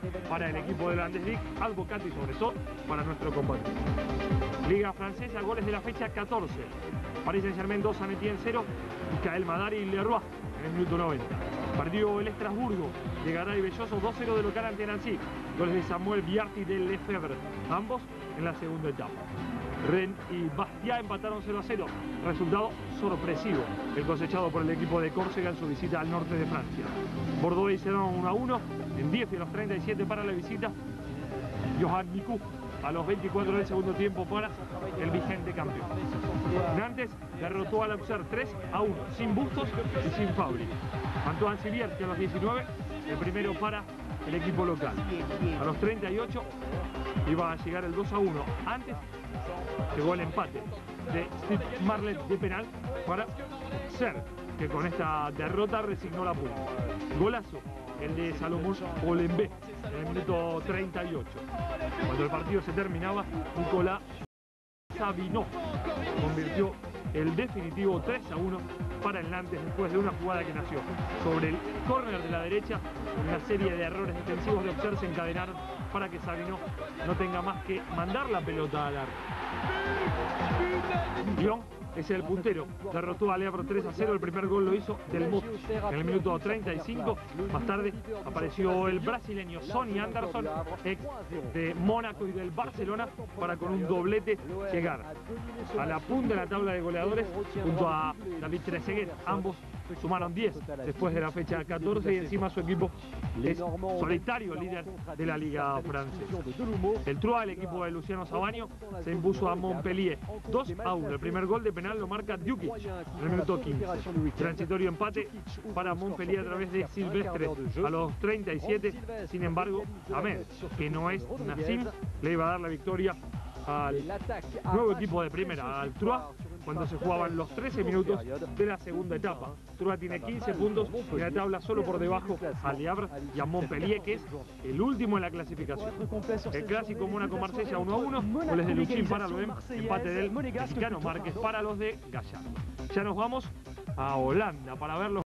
para el equipo de la Andes League, Advocat y Sobresó para nuestro compatriota. Liga francesa, goles de la fecha 14. Paris Saint-Germain 2, Saint-Étienne 0, Michael Madari y Leroy en el minuto 90. Perdió el Estrasburgo de Garay Belloso 2-0 de local ante Nancy. Goles de Samuel Biarti y de Lefebvre, ambos en la segunda etapa. Rennes y Bastia empataron 0-0, resultado sorpresivo, el cosechado por el equipo de Córcega en su visita al norte de Francia. Bordeaux hicieron 1-1 en 10 y a los 37 para la visita. Johan Miku a los 24 del segundo tiempo para el vigente campeón. Nantes derrotó al Auxerre 3-1, sin Bustos y sin Fabri. Antoine Sivier, que a los 19, el primero para el equipo local. A los 38 iba a llegar el 2-1. Antes llegó el empate de Steve Marlet de penal para Ser, que con esta derrota resignó la punta. Golazo el de Salomón Olembe en el minuto 38. Cuando el partido se terminaba, Nicolás Sabino convirtió el definitivo 3-1 para el Nantes después de una jugada que nació sobre el córner de la derecha. Una serie de errores defensivos de Auxerre se encadenaron para que Sabino no tenga más que mandar la pelota al arco. Lyon es el puntero, derrotó a Le Havre 3-0, el primer gol lo hizo Delmotte en el minuto 35. Más tarde apareció el brasileño Sonny Anderson, ex de Mónaco y del Barcelona, para con un doblete llegar a la punta de la tabla de goleadores junto a David Trezeguet. Ambos sumaron 10 después de la fecha 14 y encima su equipo es solitario líder de la Liga francesa. El Troyes, el equipo de Luciano Sabaño, se impuso a Montpellier 2-1. El primer gol de penal lo marca Djukic en el minuto 15. Transitorio empate para Montpellier a través de Silvestre a los 37. Sin embargo, Ahmed, que no es Nassim, le iba a dar la victoria al nuevo equipo de primera, al Troyes, cuando se jugaban los 13 minutos de la segunda etapa. Troyes tiene 15 puntos y la tabla solo por debajo a Le Havre y a Montpellier, que es el último en la clasificación. El clásico Mónaco-Marsella 1-1, goles de Luchín para Loem, empate del mexicano Márquez para los de Gallardo. Ya nos vamos a Holanda para verlos.